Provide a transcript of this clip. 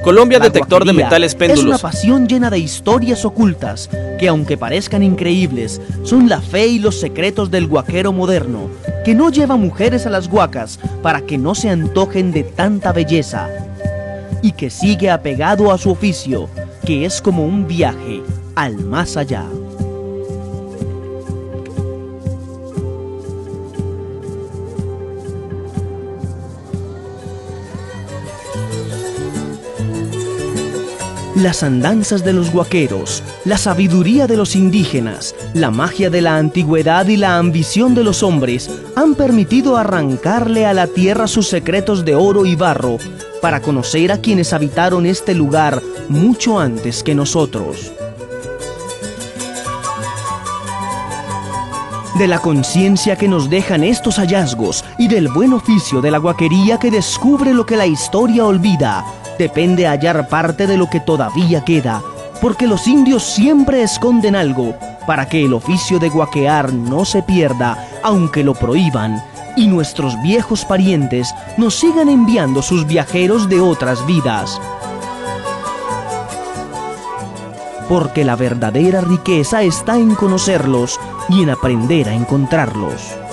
Colombia, La detector de guaquería metales péndulos. es una pasión llena de historias ocultas que, aunque parezcan increíbles, son la fe y los secretos del guaquero moderno, que no lleva mujeres a las guacas para que no se antojen de tanta belleza, y que sigue apegado a su oficio, que es como un viaje al más allá. Las andanzas de los guaqueros, la sabiduría de los indígenas, la magia de la antigüedad y la ambición de los hombres han permitido arrancarle a la tierra sus secretos de oro y barro para conocer a quienes habitaron este lugar mucho antes que nosotros. De la conciencia que nos dejan estos hallazgos y del buen oficio de la guaquería que descubre lo que la historia olvida, depende hallar parte de lo que todavía queda, porque los indios siempre esconden algo para que el oficio de guaquear no se pierda, aunque lo prohíban, y nuestros viejos parientes nos sigan enviando sus viajeros de otras vidas. Porque la verdadera riqueza está en conocerlos y en aprender a encontrarlos.